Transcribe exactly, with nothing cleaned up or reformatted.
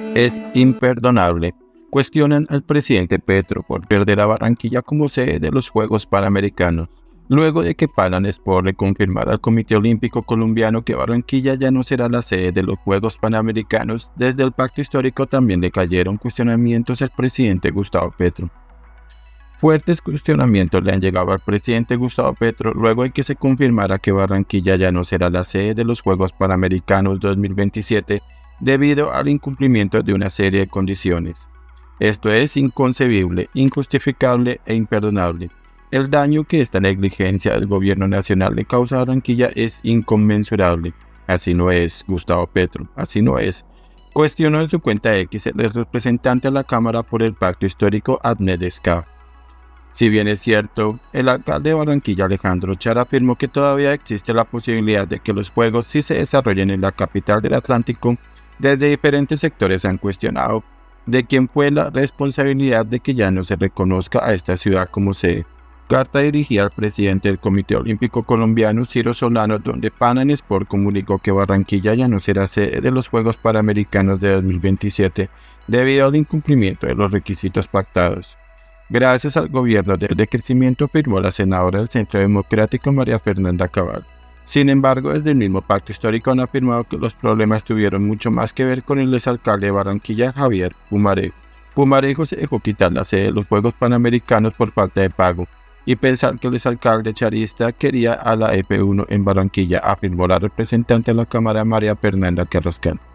Es imperdonable. Cuestionan al presidente Petro por perder a Barranquilla como sede de los Juegos Panamericanos, luego de que Palan Sport le confirmara al Comité Olímpico Colombiano que Barranquilla ya no será la sede de los Juegos Panamericanos. Desde el pacto histórico también le cayeron cuestionamientos al presidente Gustavo Petro. Fuertes cuestionamientos le han llegado al presidente Gustavo Petro luego de que se confirmara que Barranquilla ya no será la sede de los Juegos Panamericanos dos mil veintisiete debido al incumplimiento de una serie de condiciones. Esto es inconcebible, injustificable e imperdonable. El daño que esta negligencia del gobierno nacional le causa a Barranquilla es inconmensurable. Así no es, Gustavo Petro, así no es. Cuestionó en su cuenta X el representante a la Cámara por el Pacto Histórico, Ahmed Escaf. Si bien es cierto, el alcalde de Barranquilla, Alejandro Char, afirmó que todavía existe la posibilidad de que los Juegos sí se desarrollen en la capital del Atlántico, desde diferentes sectores han cuestionado de quién fue la responsabilidad de que ya no se reconozca a esta ciudad como sede. Carta dirigida al presidente del Comité Olímpico Colombiano, Ciro Solano, donde Palan Sport comunicó que Barranquilla ya no será sede de los Juegos Panamericanos de dos mil veintisiete debido al incumplimiento de los requisitos pactados. Gracias al gobierno de decrecimiento, firmó la senadora del Centro Democrático María Fernanda Cabal. Sin embargo, desde el mismo pacto histórico han afirmado que los problemas tuvieron mucho más que ver con el exalcalde de Barranquilla, Javier Pumarejo. Pumarejo se dejó quitar la sede de los Juegos Panamericanos por falta de pago y pensar que el exalcalde charista quería a la F uno en Barranquilla, afirmó la representante de la Cámara María Fernanda Carrascal.